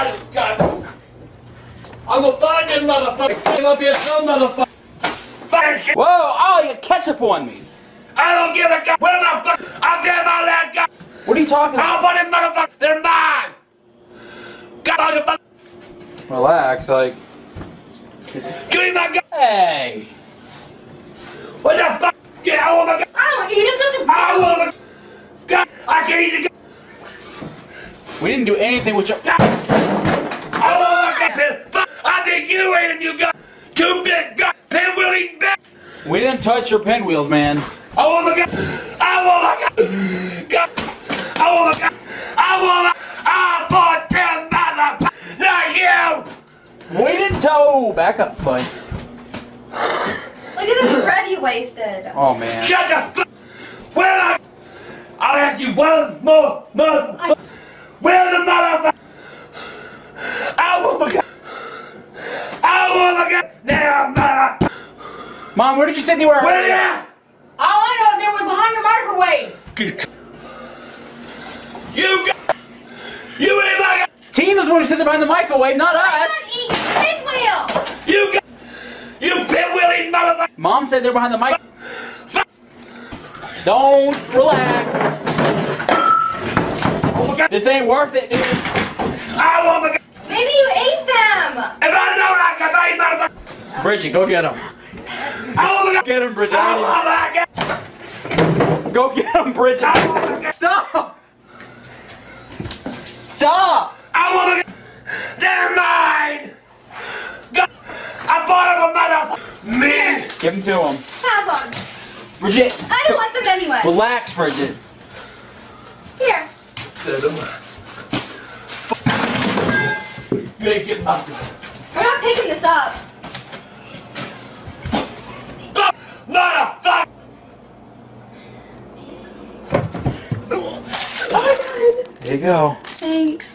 God. I'm gonna find this motherfucker. I'm gonna be a some motherfucker. Whoa! Oh, you ketchup on me. I don't give a god. Where my fuck? I'll get my last gun. What are you talking about? I'll put it motherfucker. They're mine. God, Relax, like. give me my gun. Hey. What the fuck? Yeah, I want my gun. I don't eat it. Doesn't. I want my gun. I can't eat the gun. We didn't do anything with your. I want my gun. I think you ate a new gun. Two big gun. Pinwheel eating back. We didn't touch your pinwheels, man. I want my gun. I want my gun. Gun. I want my gun. I want my. I bought them motherfucker. Not you. We didn't toe. Back up, bud. Look at this bread you wasted. Oh man. Shut the fuck. Where the? I'll ask you one more motherfucker. Where the motherfucker? I want my gun. I want my gun. Now, motherfucker. Mom, where did you say they were? Where they at? All I know, they were behind the microwave. You got. You ain't like. Tina's one who said they're behind the microwave, not I'm us. not eating pinwheels. You got. You pinwheel eating motherfucker. Mom said they're behind the mic. Don't relax. Oh my God. This ain't worth it, dude. I want my gun. Maybe you ate them. If I don't like it, I ain't motherfucker. Bridget, go get him. I want my gun. Get him, Bridget. I want my gun. Go get him, Bridget. I want my gun. Stop. Stop. I want my gun. They're mine. Go. I bought them a motherfucker. Me. Give him to him. Have them. Bridget. I don't want them anyway. Relax, Bridget. Here. Make it up. We're not picking this up. Motherfucker. There you go. Thanks.